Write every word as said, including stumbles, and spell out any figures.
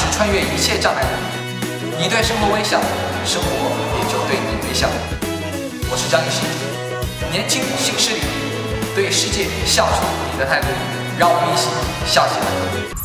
是穿越一切障碍的你。你对生活微笑，生活也就对你微笑。我是张艺兴，年轻新势力，对世界笑出你的态度，让我们一起笑起来。